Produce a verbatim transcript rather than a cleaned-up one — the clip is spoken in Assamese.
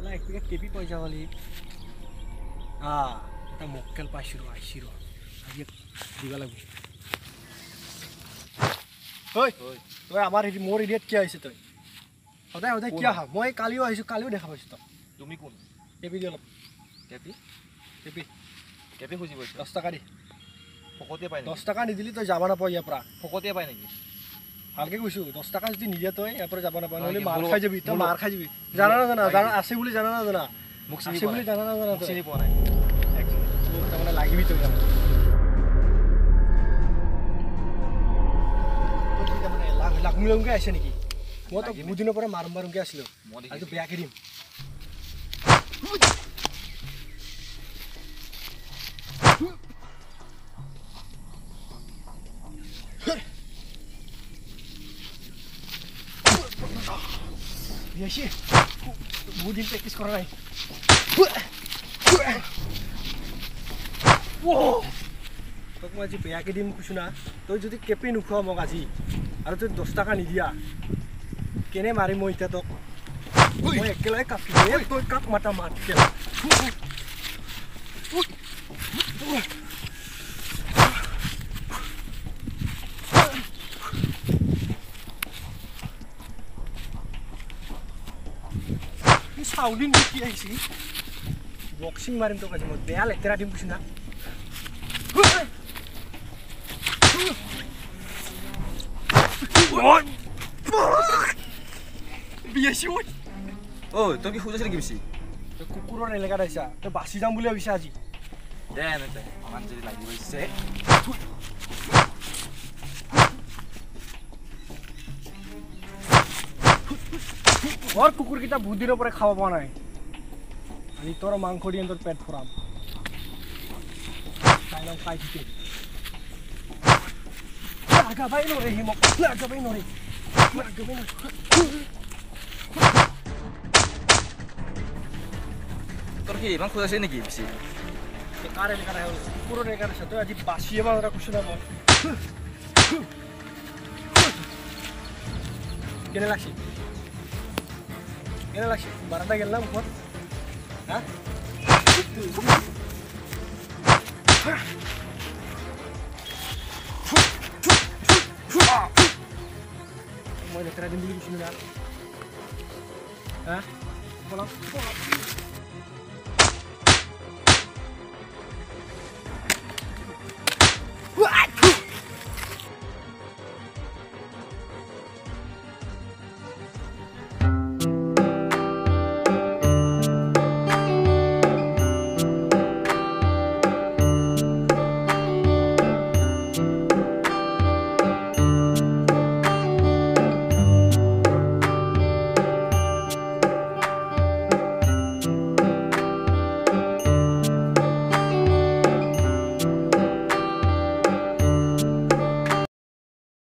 Nah, ek pikir kepi paisa wali. Ah, kita mokkel paisiro, aisiro. Aja diga lagu. Hoi, তোই আমার এই মোর ইডিয়েট কি আইছে তুই? সদায় সদায় কি আহা? মই কালিও আইছো, কালিও দেখা পাইছো তো। তুমি কোন? কেপি দিল। কেপি? কেপি। কেপি খুঁজি পাইছো? দশ টাকা দি। ফকতে পাই নাকি? দশ টাকা নিদিলি তই যাব নাপাও ইয়াৰ পৰা। ফকতে পাই নাকি? ভালকে কৈছো, দশ টাকা যদি নিদিয়ে তই ইয়াৰ পৰা যাব নাপাও, নহলে মাৰ খাই যাবি, তই মাৰ খাই যাবি। জানা না জানা, জানা আছে বুলি জানা না জানা। মোক চিনি আছে বুলি জানা না জানা তই। চিনি পোৱা নাই। মোক তাৰমানে লাগিবি তই জানা। লাগুলংকে আছে নেকি? মই তো বহুত দিনৰ পৰা মাৰম মাৰমকে আছিলো। আৰু বেয়াকে দিম। Biasa. Budin praktis কৰা নাই। Wow! তোক মই আজি বেয়াকে দিম কৈছো না। তই যদি কেপি নুখোৱা মোক আজি আৰু তই দশ টাকা নিদিয়া কেনে মাৰিম মই এতিয়া তোক। মই একেলগে কাপি দে, তই কাক মাতা মাত কেলা। Sauling কি আইছি বক্সিং মারিম তো কাজে মই বেয়া লেতেৰা দিম কৈছো না বিয়াছি ওই ও তুমি কি খুঁজেছ নাকি বেশি তো কুকুৰৰ এলেকাত আইছা তো বাছি যাম বুলি ভাবিছা আজি দে নেতে আমার যদি লাগি পাইছে और कुकुर किता बहुत दिनों पर खावा पाना है अनि तोर मांग खोडी अंदर पेट फराम साइलो खाइ थिते लागा भाई नो रे हिमो लागा भाई नो रे लागा भाई नो তোর কি ইমান খুঁজেছ নাকি বেশি ते कारे लेकर आयो कुकुर रे कर सतो আজি बासिए मारा कुछ ना बोल केने लागছি কেনে লাগছে বারান্দা গেলাম কোন হ্যাঁ মই লেতেরা দিন বুলি কিছু না হ্যাঁ বলা